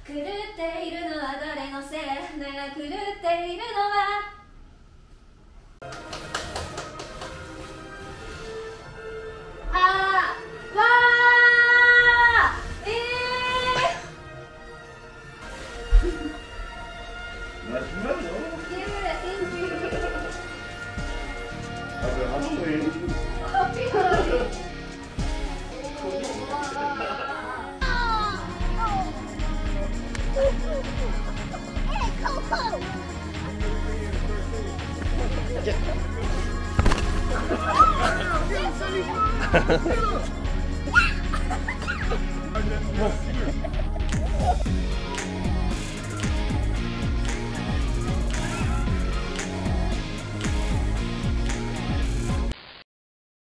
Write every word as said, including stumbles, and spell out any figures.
狂っているのは誰のせい、だが狂っているのはあーわーえーマシュマロあとあとえ